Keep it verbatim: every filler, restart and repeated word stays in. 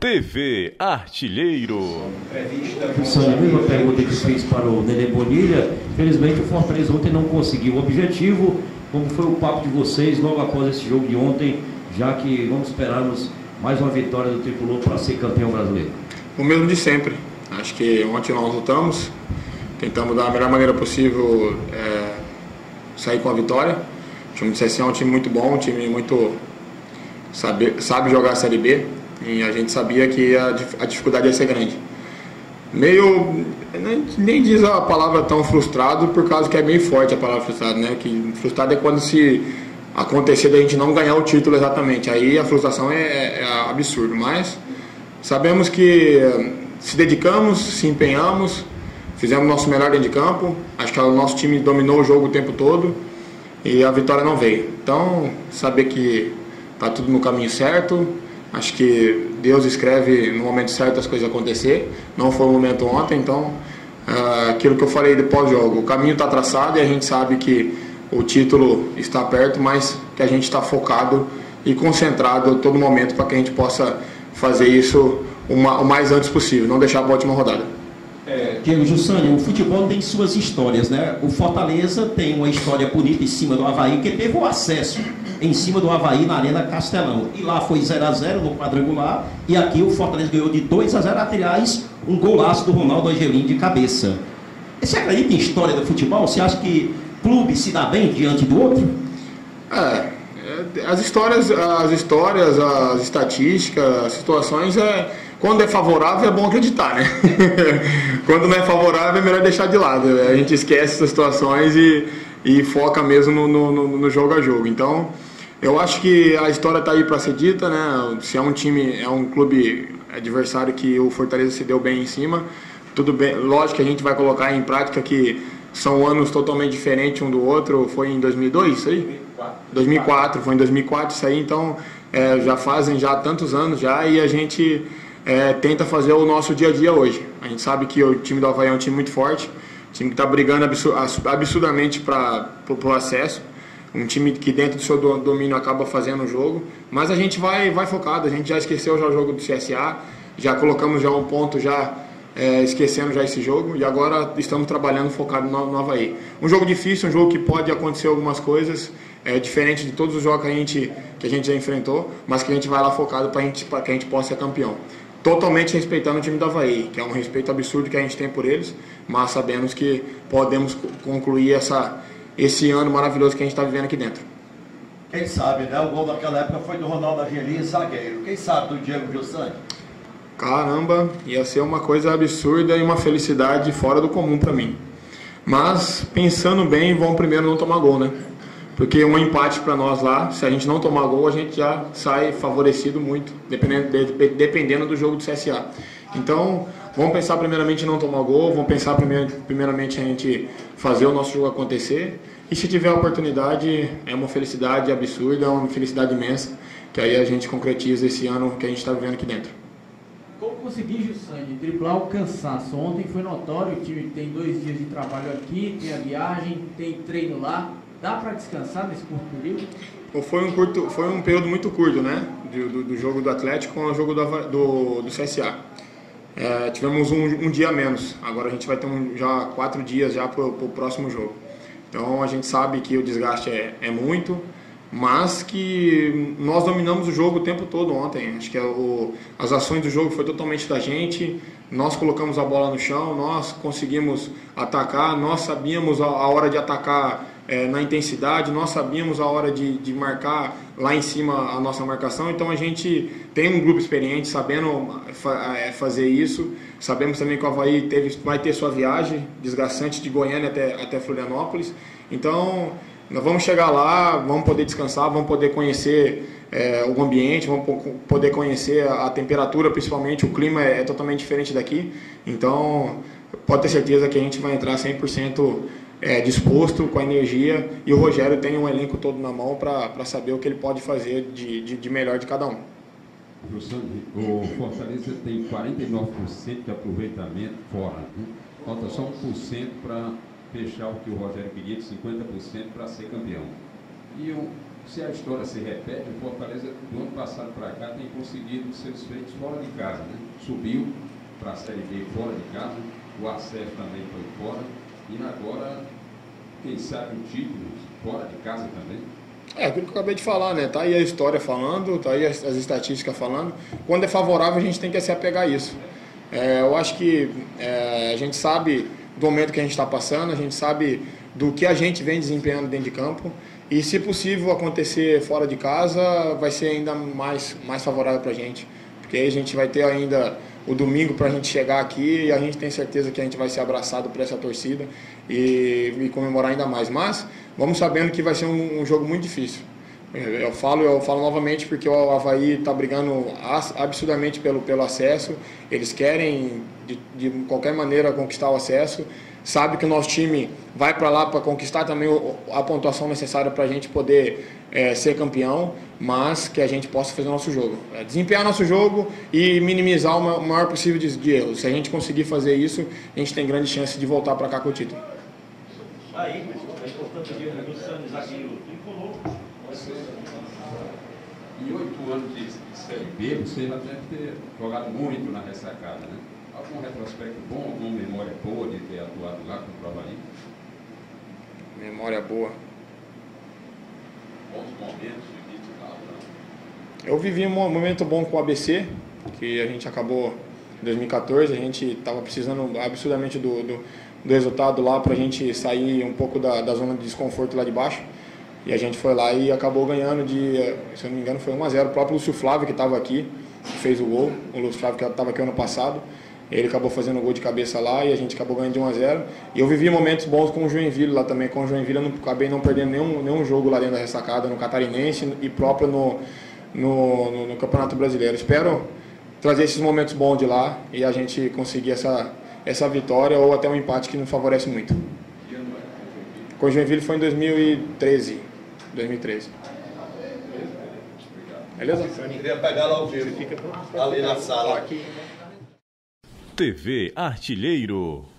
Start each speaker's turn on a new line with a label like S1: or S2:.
S1: T V Artilheiro.
S2: Sandro, a mesma pergunta que fez para o Nenê Bonilha. Felizmente o Fortaleza ontem não conseguiu o objetivo. Como foi o papo de vocês logo após esse jogo de ontem, já que vamos esperarmos mais uma vitória do Tricolor para ser campeão brasileiro?
S3: O mesmo de sempre. Acho que ontem nós lutamos, tentamos da melhor maneira possível é, sair com a vitória. O time do C S A é um time muito bom, um time muito sabe, sabe jogar a Série B, e a gente sabia que a, a dificuldade ia ser grande. Meio, nem, nem diz a palavra tão frustrado, por causa que é bem forte a palavra frustrado, né? Que frustrado é quando se acontecer da gente não ganhar o título exatamente, aí a frustração é, é absurdo, mas sabemos que se dedicamos, se empenhamos, fizemos o nosso melhor dentro de campo, acho que o nosso time dominou o jogo o tempo todo e a vitória não veio. Então, saber que está tudo no caminho certo, acho que Deus escreve no momento certo as coisas acontecer, não foi o momento ontem, então uh, aquilo que eu falei depois do jogo, o caminho está traçado e a gente sabe que o título está perto, mas que a gente está focado e concentrado a todo momento para que a gente possa fazer isso uma, o mais antes possível, não deixar para a última rodada.
S2: É, Diego Jussani, o futebol tem suas histórias, né? O Fortaleza tem uma história bonita em cima do Avaí, que teve o acesso em cima do Avaí na Arena Castelão. E lá foi zero a zero no quadrangular, e aqui o Fortaleza ganhou de dois a zero, aliás, um golaço do Ronaldo Angelim de cabeça. Você acredita em história do futebol? Você acha que clube se dá bem diante do outro?
S3: É, as histórias, as histórias, as estatísticas, as situações, é, quando é favorável é bom acreditar, né? Quando não é favorável é melhor deixar de lado. A gente esquece essas situações e, e foca mesmo no, no, no jogo a jogo. Então, eu acho que a história está aí para ser dita, né? Se é um time, é um clube adversário que o Fortaleza se deu bem em cima, tudo bem. Lógico que a gente vai colocar em prática que são anos totalmente diferentes um do outro. Foi em dois mil e dois isso aí? dois mil e quatro, foi em dois mil e quatro isso aí, então é, já fazem já tantos anos já, e a gente é, tenta fazer o nosso dia a dia hoje. A gente sabe que o time do Avaí é um time muito forte, um time que está brigando absurdamente para o acesso, um time que dentro do seu domínio acaba fazendo o jogo, mas a gente vai, vai focado, a gente já esqueceu já o jogo do C S A, já colocamos já um ponto já É, esquecendo já esse jogo, e agora estamos trabalhando focado no, no Avaí. Um jogo difícil, um jogo que pode acontecer algumas coisas, é, diferente de todos os jogos que a, gente, que a gente já enfrentou, mas que a gente vai lá focado para que a gente possa ser campeão. Totalmente respeitando o time do Avaí, que é um respeito absurdo que a gente tem por eles, mas sabemos que podemos concluir essa, esse ano maravilhoso que a gente está vivendo aqui dentro.
S4: Quem sabe, né? O gol daquela época foi do Ronaldo Angelim, zagueiro. Quem sabe do Diego Jussani?
S3: Caramba, ia ser uma coisa absurda e uma felicidade fora do comum para mim. Mas, pensando bem, vamos primeiro não tomar gol, né? Porque um empate para nós lá, se a gente não tomar gol, a gente já sai favorecido muito, dependendo, de, dependendo do jogo do C S A. Então, vamos pensar primeiramente em não tomar gol, vamos pensar primeiro, primeiramente a gente fazer o nosso jogo acontecer. E se tiver a oportunidade, é uma felicidade absurda, é uma felicidade imensa, que aí a gente concretiza esse ano que a gente está vivendo aqui dentro.
S5: Como conseguir, Jussani, driblar o cansaço? Ontem foi notório, o time tem dois dias de trabalho aqui, tem a viagem, tem treino lá. Dá para descansar nesse curto período?
S3: Foi um, curto, foi um período muito curto, né? Do, do, do jogo do Atlético com o jogo do, do, do C S A. É, tivemos um, um dia a menos. Agora a gente vai ter um, já quatro dias já para o próximo jogo. Então a gente sabe que o desgaste é, é muito, mas que nós dominamos o jogo o tempo todo ontem. Acho que o, as ações do jogo foi totalmente da gente, nós colocamos a bola no chão, nós conseguimos atacar, nós sabíamos a, a hora de atacar é, na intensidade, nós sabíamos a hora de, de marcar lá em cima a nossa marcação, então a gente tem um grupo experiente sabendo fa, é, fazer isso. Sabemos também que o Avaí teve, vai ter sua viagem desgastante de Goiânia até, até Florianópolis, então nós vamos chegar lá, vamos poder descansar, vamos poder conhecer é, o ambiente, vamos poder conhecer a, a temperatura, principalmente, o clima é, é totalmente diferente daqui. Então, pode ter certeza que a gente vai entrar cem por cento é, disposto, com a energia, e o Rogério tem um elenco todo na mão para saber o que ele pode fazer de, de, de melhor de cada um.
S6: O Fortaleza tem quarenta e nove por cento de aproveitamento fora, né? Falta só um por cento para fechar o que o Rogério queria, de cinquenta por cento para ser campeão.
S5: E o,
S6: Se a história se repete, o Fortaleza do ano passado para cá tem conseguido seus feitos fora de casa, né? Subiu para a Série B fora de casa, o acesso também foi fora, e agora, quem sabe, o título fora de casa também.
S3: É, aquilo que eu acabei de falar, né? Tá aí a história falando, tá aí as, as estatísticas falando. Quando é favorável, a gente tem que se apegar a isso. É, eu acho que é, a gente sabe do momento que a gente está passando, a gente sabe do que a gente vem desempenhando dentro de campo. E, se possível acontecer fora de casa, vai ser ainda mais, mais favorável para a gente. Porque aí a gente vai ter ainda o domingo para a gente chegar aqui e a gente tem certeza que a gente vai ser abraçado por essa torcida e, e comemorar ainda mais. Mas vamos sabendo que vai ser um, um jogo muito difícil. Eu falo, eu falo novamente porque o Avaí está brigando absurdamente pelo, pelo acesso. Eles querem, de, de qualquer maneira, conquistar o acesso. Sabe que o nosso time vai para lá para conquistar também a pontuação necessária para a gente poder é, ser campeão, mas que a gente possa fazer o nosso jogo. É, desempenhar nosso jogo e minimizar o maior possível de, de erros. Se a gente conseguir fazer isso, a gente tem grande chance de voltar para cá com o título.
S2: Aí, é importante dizer que o Santos zagueiro tricolor.
S6: Em oito anos de, de Série B, você já deve ter jogado muito na ressacada, né? Algum retrospecto bom, alguma memória boa de ter atuado lá contra o Avaí?
S3: Memória boa.
S6: Bons momentos vividos lá, né?
S3: Eu vivi um momento bom com o A B C, que a gente acabou em dois mil e quatorze, a gente estava precisando absurdamente do, do, do resultado lá para a gente sair um pouco da, da zona de desconforto lá de baixo. E a gente foi lá e acabou ganhando de, se eu não me engano, foi um a zero. O próprio Lúcio Flávio, que estava aqui, fez o gol. O Lúcio Flávio, que estava aqui ano passado, ele acabou fazendo o gol de cabeça lá e a gente acabou ganhando de um a zero. E eu vivi momentos bons com o Joinville lá também. Com o Joinville eu não, acabei não perdendo nenhum, nenhum jogo lá dentro da ressacada, no Catarinense e próprio no, no, no, no Campeonato Brasileiro. Espero trazer esses momentos bons de lá e a gente conseguir essa, essa vitória ou até um empate que nos favorece muito. Com o Joinville foi em dois mil e treze. dois mil e treze. Beleza?
S4: Eu queria pegar lá o vivo, ali na sala.
S1: T V Artilheiro.